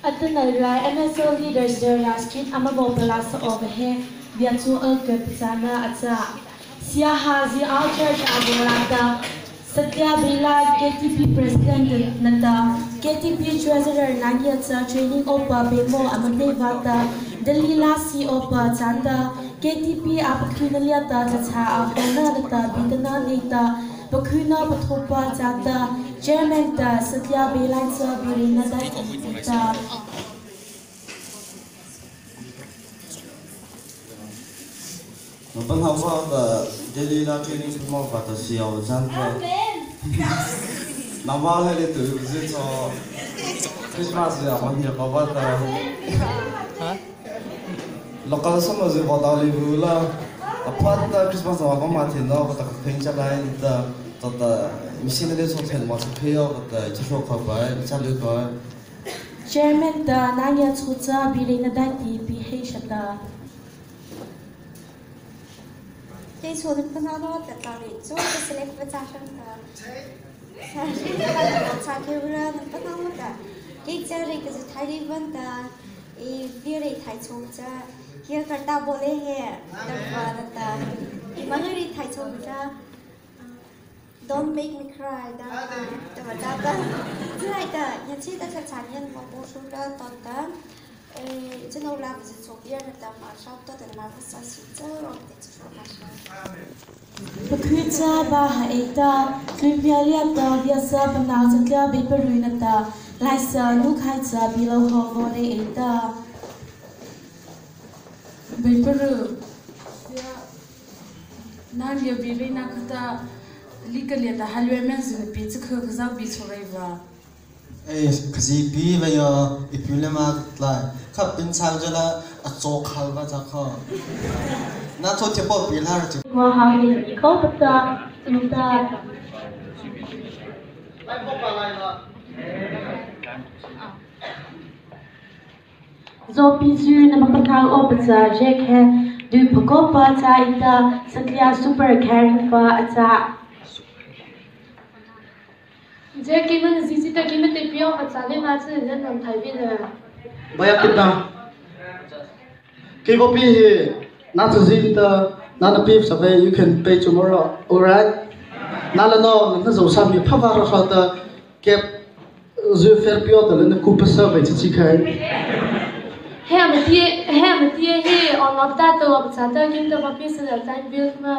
Atunalrai MSO leaders there Raskit Amabopalas over here Viatu Kapitana Atsa Siahazi Church Abolata Satya Bila KTP President Nata KTP Treasurer Nagyatsa Training Opa Bemo Amante Vata Dalila Si Opa Chanda KTP Apakunaliata Tata Abona Nata Bidana Neta Bakuna Patopa Chata Chairman ta Satya Belansa Birina ta Nopang hawa ba Delila training mo ba ta siya Zanta Namal hele tu zito Christmas ya mania ka ba ta Lokal sama zi ba ta libula Apat ta Christmas wa ba ma thin no ta pheng cha lai ta ta machine le so chen ma pheo ta chho kha ba cha lu ko Chairman ta Nanya Chucha Birina Dati PH ta Cái số lượng phân nó tất cả để cho cái select vật chất trong ta. Sao thì là sao cái vừa nó phân nó ta. Cái cha này cái thay đi vấn ta, cái việc này thay chung cha, kia cái ta bố lê hè, tập vào ta. Cái mà người thay chung cha, don't make me cry ta, tập vào ta. Thế này ta, nhà chị ta sẽ chán nhân mà bố xuống ra toàn ta. Chứ đâu làm gì số tiền là ta mà sao ta để làm sao xí chứ rồi để cho số mà sao. Pakhucha ba haita Kripialia ta Vyasa Panal Satya Biparuna ta Laisa Lukhaitsa Bilo Hovore Eta Biparu Nan ya Birina Kata Likalia ta Halwe Menzin Pizza Kazao Bisureva kasi pi bây giờ ít nhiều mà lại khắp bên sang cho là chỗ khảo và chắc khó na thôi thì bỏ pi là chứ Qua hàng đi có bất ta chúng ta do pisu na mapakal opatsa Jack he du pakopa cha ita Satya super caring fa acha Jack even zizi ta kimet te pio atsale ma che zen nam thai bi le Baya kita Ke go pi he na to zin ta na na pi sa you can pay tomorrow alright na la no na zo sam ni pha va ro sa ta ke je faire pio ta le ku pa sa ba chi khai he he on not that to apsa ta kim ta papi se da time bill ma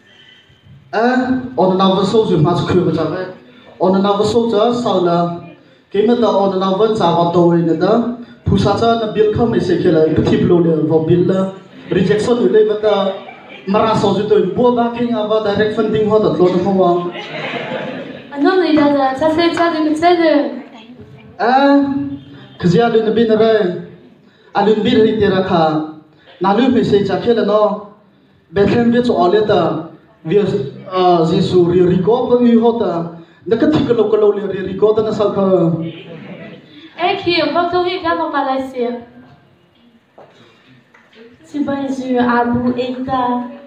on na va so ju ma chu ba cha ba on na va so cha sa la ke ma ta on na va cha va to ri na da phu sa cha na bill kha mai se ke la pu thi blo le va bill la rejection hu le ba ta mara so ju to bo ba king ava direct funding ho ta lo na ho wa anom ni da cha se cha de ke de khzia le na bin re alun bir ri tera kha nalu me se cha khela no bethem be cho ale ta vi jisu ri ri ko ba mi ho ta na ka thik lo le ri ko ta na sa kha ki ba to hi ga ma pa lai se Sibai Zu Abu Eta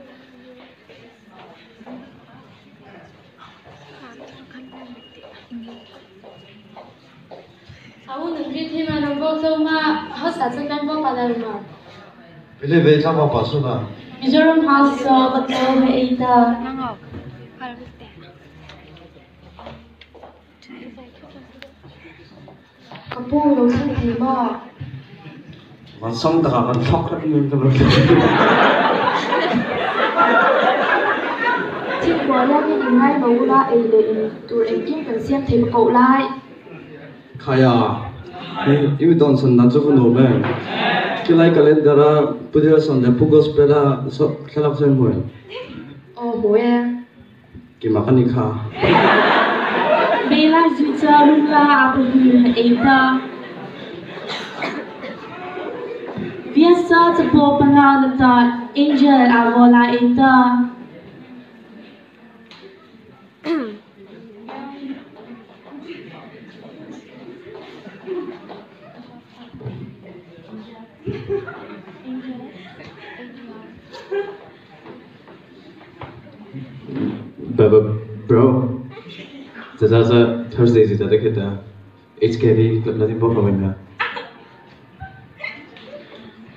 awu nang bi thi ma nang bo to ma ha sa cha kan bo pa lai ma Bile be cha ba pa su na Mizoram House Bato Eta kapu lo san thi ma ma song ta kan thok ra ni ta chi kwa la ni ngai ma ula e le tu en kim kan siam thei ma ko lai Kaya ini don son na chu no me kilai calendar pudia son de pugos pera so khalak sen hoy o bo e ki makani kha Bela Zuta Lula Abu Eta Vyasa Tapo Panalata Angel Avola Eta Baba bro, Thursday is the HKD, nothing more from him.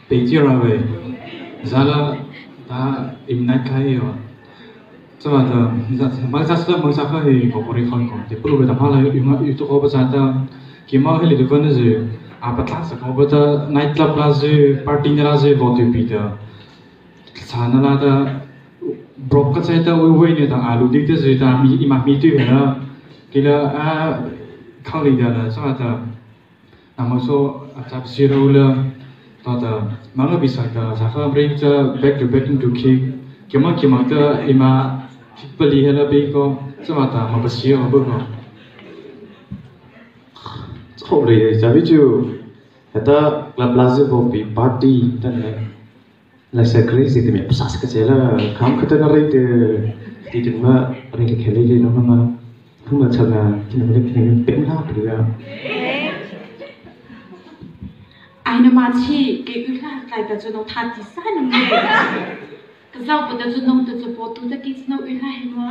Picture away. Zala ta imnat kai yo. Sama ta bangsa sudah bangsa kai ko pori khon ko. Te pulu beta phala itu ko basa ta kima heli de vane je apa ta sa ko beta night club la je party la je vote pita. Sana la ta brok ka sai ta oi ne ta alu dik te je ta mi ima mi tu na kila a khali da la sama ta namaso atap zero la ta mana bisa ta saka break ta back to back into kick kima ta ima beli hela be ko sama ta ma basio ba ko không rồi giờ ví dụ ta làm lazy bobby party ta là sẽ crazy thì mình sát cái là khám cái tên nó rồi thì chúng ta rồi cái này nó mà không mà chẳng là thì nó cái này bén lắm được ai nó mà chỉ cái ưu là lại ta cho nó thật thì sai lắm người cái dạo bây giờ cho nó tự cho bộ tu ta cái nó ưu là hay mà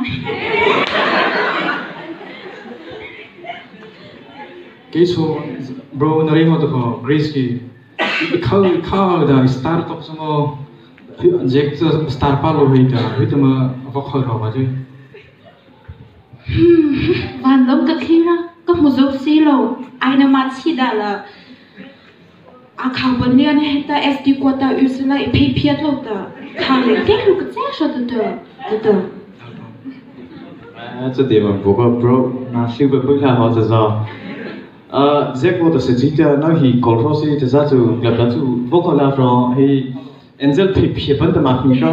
cái số bro nari mo to ko grace ki khao da star top samo jack star pa lo hi da hi to ma vok khao ro ba chứ van lom cái khi ra có một dấu xí lo ai nó mà chỉ đã là à khao bên này này ta SD qua ta ưu sẽ lại pay piệt lo ta khao này cái lúc cái sao đó 这点嘛，不过 bro， 那是不不看好这个。Jack वो तो सच्चिता ना ही कॉल्फो से जैसा जो गलता जो वो कॉला फ्रॉम ही एंजल फिर फिर बंद मार्किंग का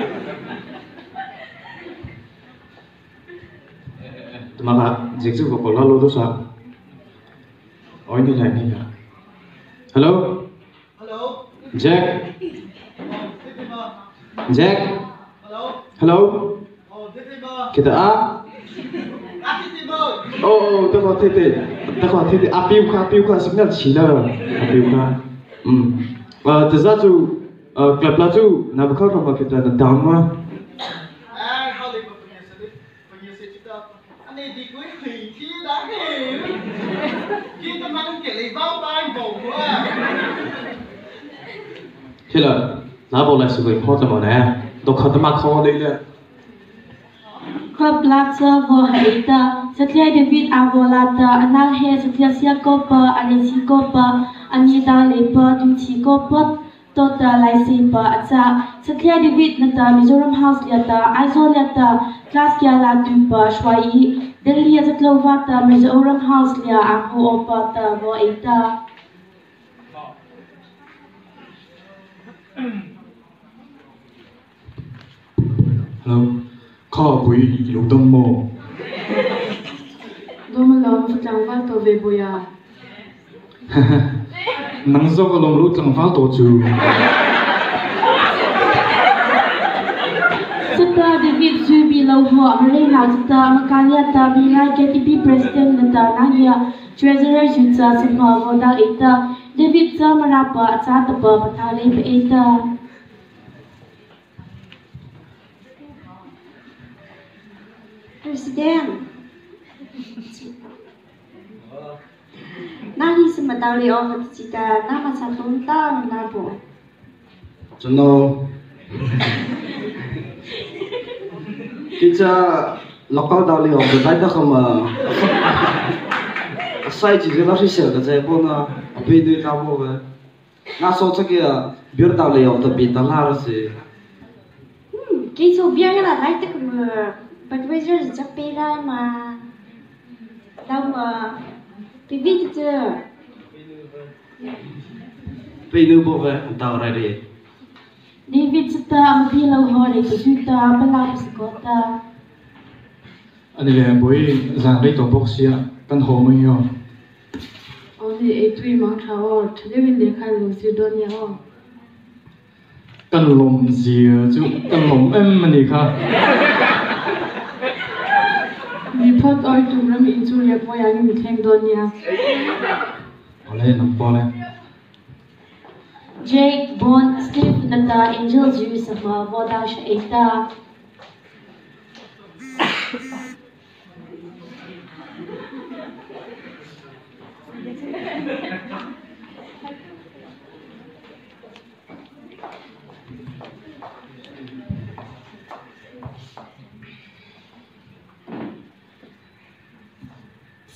तुम्हारा Jack जो वो कॉला लो तो सा और नहीं लाइनिंग का hello Jack hello kita a oh ta có thể apiu kha signal chỉ là apiu kha và thực ra chú club là chú na bkhao ro ma kita na down ma thế là na bộ lại sự việc khó mà nè đọc khát mà khó đây là Club Laza Vohaita, Satya David Avolata, Anal He, Satya Siakopa, Anesikopa, Anita Lepa, Dumchikopa, Tota Laisepa, Atsa, Satya David Nata, Mizoram House Liata, Aiso Liata, Class Kiala Dupa, Shwai, Delhi Zatlovata, Mizoram House Lia, Aho Opata, Vohaita. hello khó bùi lục đông mô đó mà lòng phải chẳng phải tôi về bùi à nắng gió có lòng lút chẳng phải tổ chữ Sita David Zubi Lauho, Marina Sita Makaliata, Mila KTP President Nata Nanya, Treasurer Jutsa Sinha Voda Eta, David Zamarapa, Atsatapa, Patale Eta. President, nani semadali over cita nama satu tahun nabo. Jono kita local dali over tadi dah kama sai jadi lah sih kerja pun apa itu kamu kan? Nah soalnya kia biar dali over tapi talar sih. Kita biar kan ada itu kama. Budweiser rất bê ra mà đâu mà cái viết chưa bây giờ bộ về tao ra đi David Sita Ampi Lauho để cái Sita Palau Skota anh ấy bùi giang lấy tổ bốc xia căn hồ mới hiểu ông thì ấy tùy mang tháo thế nên để khai lồng siêu đơn nhau căn lồng gì chứ căn lồng em mà đi khá vì phát oi tụi nó bị chú liệt qua nhà mình thêm đơn nha ở đây nằm qua đây Jake Bond Steve Nata Angel Ju Sama Voda Shaita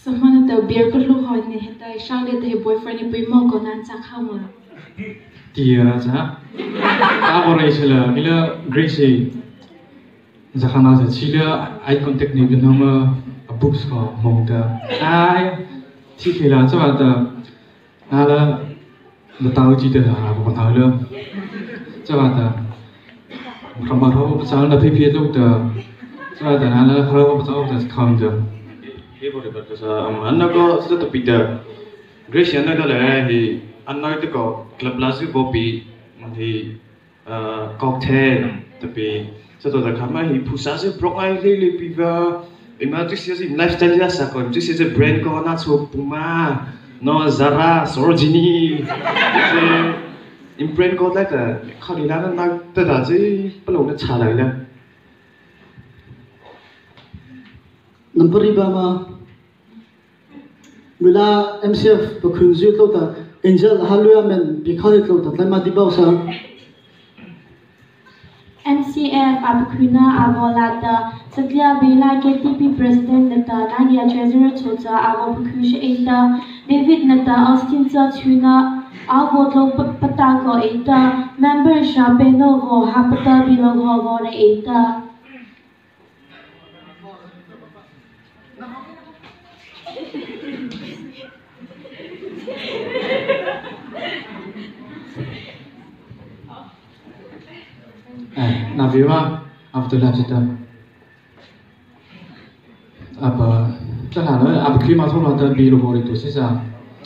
Someone the beer could look on the head. I shall let the boyfriend if we mock on and Sakama. Dear, our Rachel, Miller, Gracie, Zakana, Chile, eye contact name number, a bookstore, Monta. I, Tikila, so at the Nala, the Tauji, the Havahala, so at the from a hope, sound the paper looked so at the Nala, how that's counter. Anna go to the Peter. Gracie, another he annoyed go club lazu bobi he cocktail to be so the Kama he pushes broke my daily people. Imagine lifestyle as a con. This is a brand called not so Puma, no Zara, Sorogini. In brand called like a Colina, not the Dazi, below the Chala. Number Ibama Mila MCF Bakunzu Lota Angel Haluamen because Lota Lama Dibausa MCF Abakuna Avolata Satya Bela KTP President Nata Nadia Treasurer Tota Avokush Eta David Nata Austin Tuna Avoto Patako Eta Member Shapenovo Hapata Bilovo Eta Naviwa after that apa jangan apa kima tu nanti biru bori tu sisa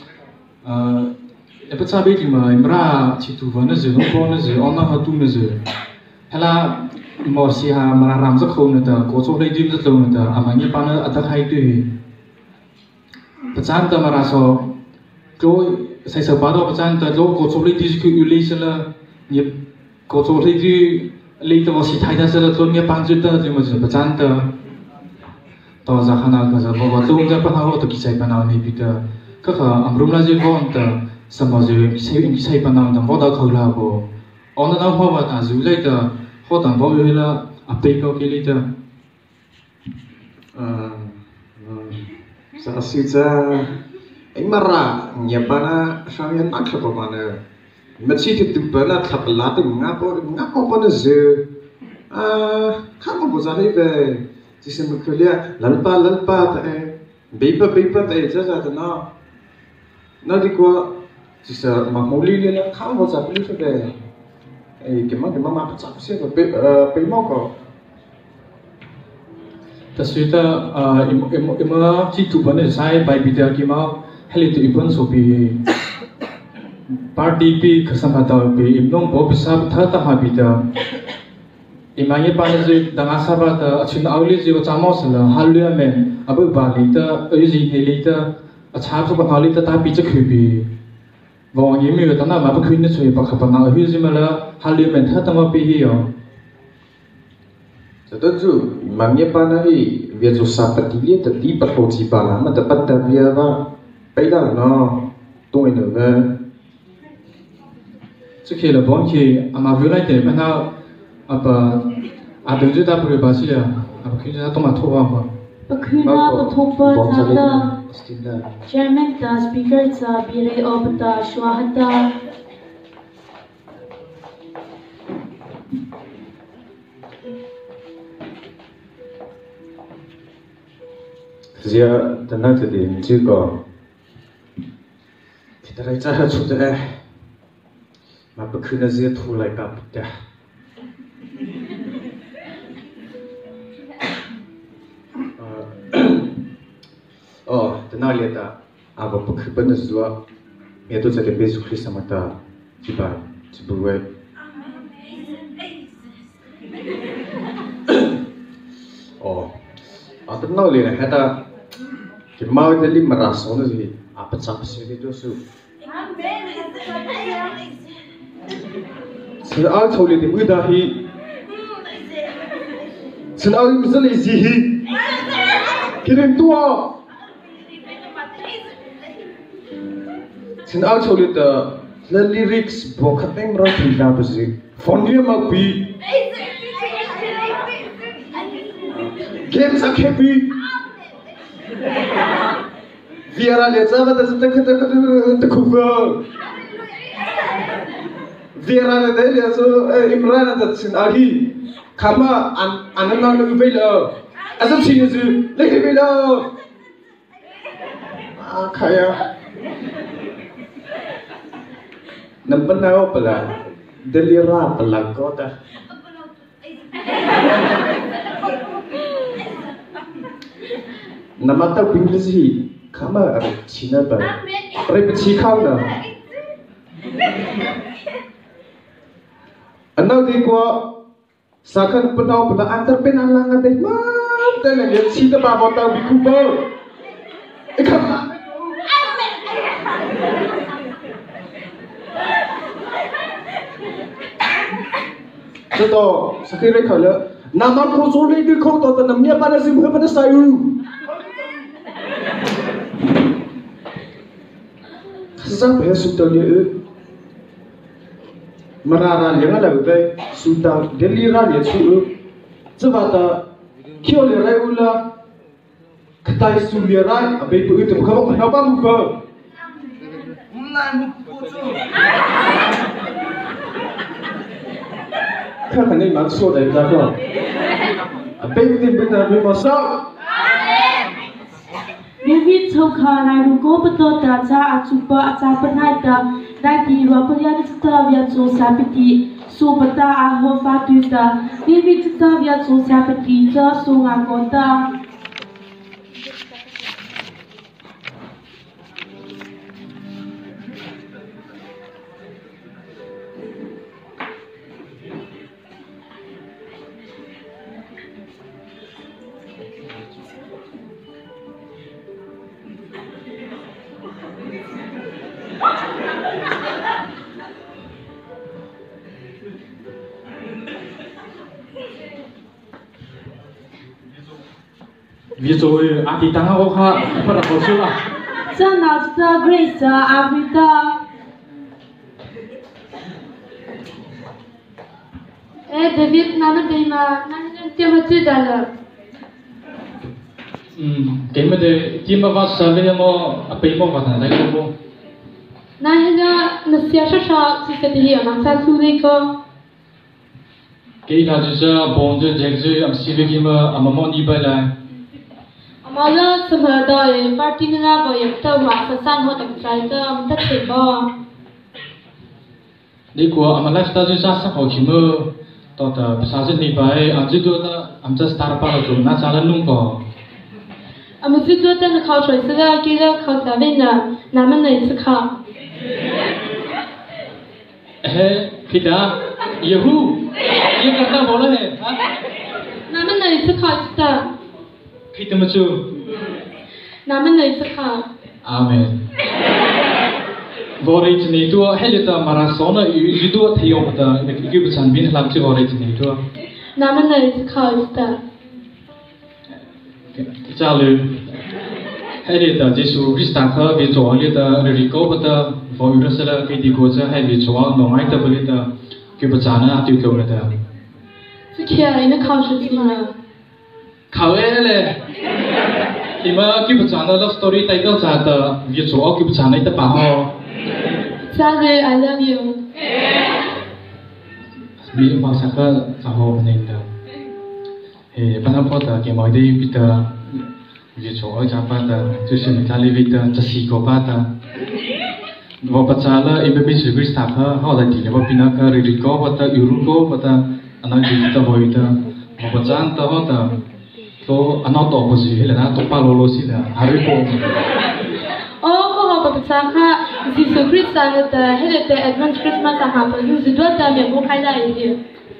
apa cabai cuma imra citu mana je, nombor je, orang hatu je, hela morsi ha mana ramza kau neta, kocok lagi dim tu neta, amanya pana ada kai tu, pecan tu mara so, kau saya sebab pecan tu kau kocok lagi tu ulai sela, ni kocok lagi Later was it hidden so that only a punch it does, you must have a chanta. Toza Hana was a Boba, Japan, to Kisaipan, maybe the Kaka, and Brumlazi Vonta, some of the saving Kisaipan and Voda Colabo. On and over as you later, hot and Vovilla, a pego later. Sarasita Imara, Yapana, Shaman Akapamana. Macam tu bela kapalati ngapo pada ze, kamu bozari be, jisi mukulia lalpa bepa saja tu na dikwa jisi mamuli le kamu bozari be, kemana apa cakap sih be mau kau. Tersuita ima citu benda saya baik bicara kima heli tu iban sopi. Parti pi kesama tahu pi imnong bo bisa thata habita imanya panjang dengan sahabat acun awli jiwa camo sela haluan men abu bali ta uji heli ta achap tu pangali ta tapi cekubi wong ini tu tanah apa kuin tu cuy pak panang uji malah haluan men thata ma pi hiyo. Setuju, imanya panai dia tu sahabat dia tadi perlu pala, mata pada dia apa, payah no, tu ini Sekali bangki, ama vilai deh, mana apa ada juga tak perlu bahasa ya, apa kita tu matu apa? Bakuna betul ada Chairman da Speaker da Bire Obda Shwahada. Dia tenang tadi, juga kita rasa sudah apa kena dia tu lagi apa oh tenang lihat tak apa perkembangan sesuatu itu jadi besok Kristus mata cibai cibuai oh tenang lihat kita mau jadi merasa ni apa cakap sih itu su Senang cakap ni mudah hi, senang misalnya zihi, kirim tua, senang cakap ni the lyrics bukan yang merah tidak bersih, phone dia mapi, game sakit pi, Viera lihat apa tak kubur. Viera lihat so Imran ada sin agi. Kama anak lagi bela. Asal sini tu lagi bela. Kaya. Nampak nak apa lah? Delira pelan kota. Nama tak English kama Cina ber. Repeti kau na. Anak di gua sakan penau pelan antar penalang ada mana? Telah lihat Cina bawa tahu bikubar. Ikan. Itu sekarang kalau nama kau sulit di kau tahu namanya pada sih bukan pada saya. Sampai sudah dia merara yang ada betul sudah delira dia suruh sebab kau lirai ulah ketai sulirai apa itu bukan apa muka. Kan ini maksud dari apa? Apa itu benar bermaksud? David Toka Narugo betul daca acuba aca penada lagi dua pilihan kita via sosialiti subata aho fatuda David kita via sosialiti ke sungai kota. Ví dụ anh đi tăng học ha, bắt đầu học chưa? Chân nào chúng Grace Africa. David, nana đây mà nana tiêu hết chưa rồi. Cái mà để chỉ mà vào sở về mà bây mà vào thằng này không? Nãy giờ nó sẽ sao chỉ sẽ đi mà sao chú đi cơ? Cái là chỉ là bốn giờ dậy rồi, am xí về cái mà am mong đi bay lại. Mala sebenarnya parti ni lah boleh kita buat pesan hot extra kita tak tiba. Đi qua am lifestyle rồi sao sắc học mà, tao ta pesan sẽ đi bay, am chỉ đó là am just start pa rồi, na sao là nung co. Am chỉ đó là khảo soi sự là cái là khảo trả bên là nằm bên này sự khảo. Kita, Yehu, ये करता बोला है, हाँ? nằm bên này sự khảo kita. Kita macam. Nằm này sự khảo. Amen. Vore ini tu, helita marasona, itu thầy ông ta, cái bữa sáng bin làm chứ vore ini tu. Nằm này sự khảo kita. Cha lu, helita Yesus Kristus ta, vì chúa helita Rico bata, vore itu salah cái đi cô cha helita chúa nongai ta beli ta, cái bữa sáng na tiêu kau na ta. Sự kia ini khảo sự gì mà? Khảo ele. Thì mà cái bức tranh love story title ra ta viết số cái bức tranh này ta bảo họ. Cha ơi, I love you. Vì mà sao cái sao họ nên ta. Bạn học ta cái mọi điều bị ta viết số ở trong bạn ta, tôi xin ta lấy viết ta chỉ xí có bạn ta. Và bức tranh là em bị sự Christ ta họ lại thì là bọn pina cái Rico bạn ta, Euro bạn ta, anh ấy viết ta vui ta, và bức tranh ta họ ta so anak tu apa sih? Lena tu palolo sih lah. Hari pun. Oh, kau apa cakap? Jesus Kristus ada hele advance Christmas apa? Yuzi dua tahun yang bukan lagi dia.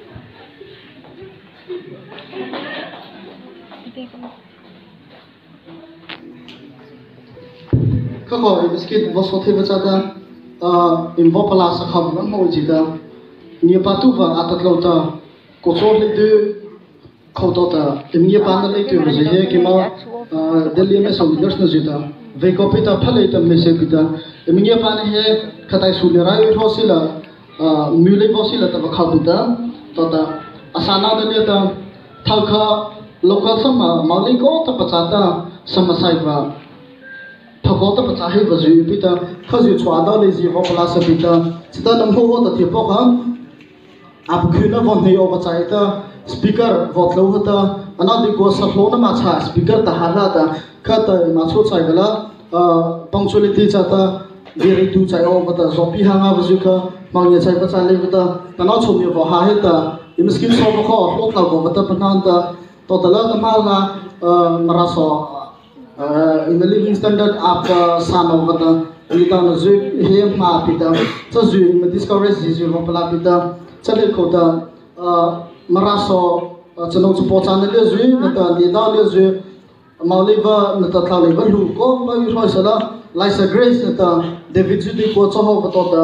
Các gọi biscuit vô số thế với cha ta, invo pala sa kham nang mo jida, ni patu va atat lauta, ko so le de khâu to ta imnia pan le tu je he ki ma delhi me so leaders na jita ve ko pita phale ta me se pita imnia pan he khatai su le rai tho sila mule bo sila ta khau pita to ta asana de le ta thal kha local sama mali ko ta pachata sama sai va thako ta pacha hi vazu pita khazu chwa da le ji ho pala sa pita chita nam ho ta thipo kha ap khuna von nei over chai ta speaker vot lo hata ana di ko sa hlo na ma cha speaker ta hala ta kha ta ma chu chai gala punctuality cha ta very tu chai over ta zopi hanga vazu kha mang ye chai pa cha le ta ta na chumi vo ha he ta imskin so ko ho ta go ta panan ta to ta la ta ma la maraso in the living standard of san of the without zu he ma pita so zu me discourage zu ho pala pita chale ko ta maraso chano chu po chan le zu na ta ni da le zu mauliva na ta tha le lu ko ma yu ho sala like grace na ta david zu di ko cho ho ko ta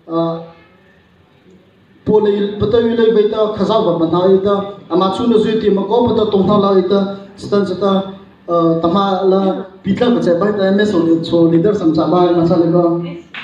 pole pata yu le beta khaza ba na ita ama chu na zu ti ma ko pata tong tha la ita stan chata tama la pitla bacha bai ta me so leader samcha ba na sa le ko